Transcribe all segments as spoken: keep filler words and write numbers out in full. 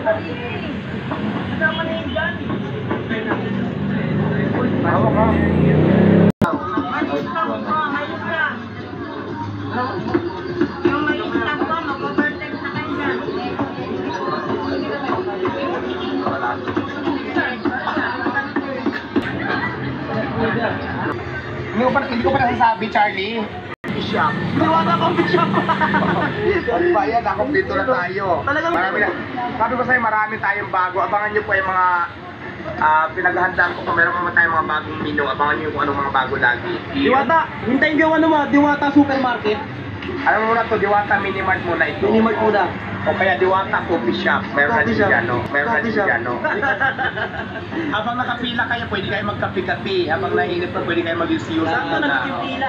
Tawa ka. Hindi ko pa, hindi ko pa nasasabi, Charlie. Bishop. Diwata ko bishop. Ano ba yan? Ako dito na tayo. Talagang Marami na. Sabi ko sa'yo, marami tayong bago. Abangan nyo po yung mga uh, pinaghahandaan ko. Kung meron pa tayong mga bagong menu, abangan nyo kung anong mga bago lagi. Diwata, hintayin ko yung ano mo, Diwata Supermarket. Alam mo muna to, Diwata Minimart muna ito. Minimart muna. O kaya Diwata Coffee Shop. Meron na Coffee din shop. dyan, no? Meron na Coffee din shop. dyan, no? Habang nakapila kayo, pwede kayo magkapi-kapi. Habang nainip pa, pwede kayo mag-use-use. Sakto na nagpipila.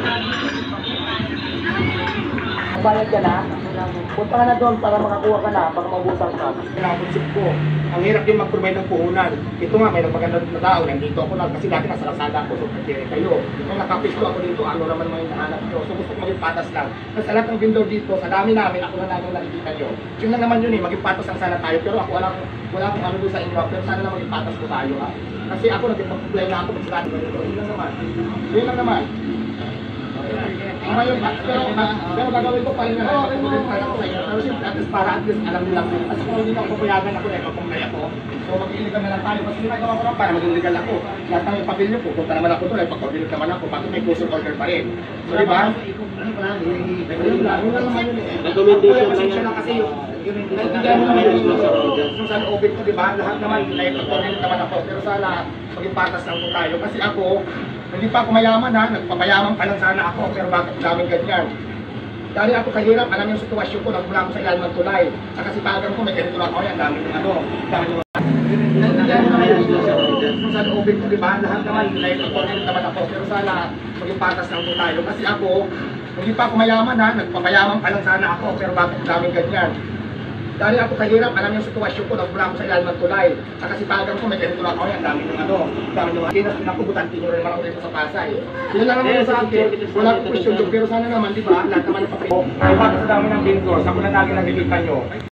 Bayad ka na? Punta ka na doon para makakuha ka na, para maubusan ka. Pinakonsip ko. Ang hirap din mag-provide ng puhunan. Ito nga, may napaganda na tao. Nandito ako lang kasi dati nasa Lazada ako. So, kaya kayo. Nung nakapisto ako dito, ano naman mga hinahanap nyo. So, gusto ko maging patas lang. Kasi sa lahat ng vendor dito, sa dami namin, ako na lang yung nakikita nyo. Yun lang naman yun eh, maging patas lang sana tayo. Pero ako walang, wala akong ano doon sa inyo. Pero sana lang maging patas ko tayo ha. Kasi ako nag-apply na ako sa dati ganito. Yun lang naman. Yun lang naman. Ngayon, pero, pero gagawin ko pa rin na ako para ko kayo. Pero siyempre, at least para at least alam nila. Kasi kung hindi ako papayagan ako, eh, magpumay ako. So mag-iligan na lang tayo. Kasi ginagawa ko lang para maging legal ako. Lahat ng ipapil nyo po, punta naman ako doon, pag-order naman ako, bakit may custom order pa rin. So di ba? Yun lang, yun lang naman yun eh. Recommendation lang kasi yung naintindihan mo naman yung sa loobin ko, di ba? Lahat naman, order naman ako. Pero sana, maging patas lang po tayo. Kasi ako, hindi pa ako mayaman ha, nagpapayaman pa lang sana ako, pero bakit daming ganyan? Dahil ako kahirap, alam yung sitwasyon ko, nagmula ako sa ilalim ng tulay. Sa kasipagan ko, may ganito lang ako yan, dami ng ano, dami ng naintindihan mo naman yung sa loobin ko, di ba? Lahat naman, naipapornit naman ako, pero sana maging patas lang po tayo. Kasi ako, hindi pa ako mayaman ha, nagpapayaman pa lang sana ako, pero bakit daming ganyan? Dahil ako kahirap, alam yung sitwasyon ko, nagmula ako sa ilalim ng tulay. Sa kasipagan ko, may ganito lang ako yan, dami ng ano, dami ng kinas, pinakubutante nyo rin naman ako dito sa Pasay. Yun lang naman sa akin, wala akong question doon, pero sana naman, di ba, lahat naman ng papel. Ay, bakit sa dami ng vendors, ako na lagi nakikita nyo.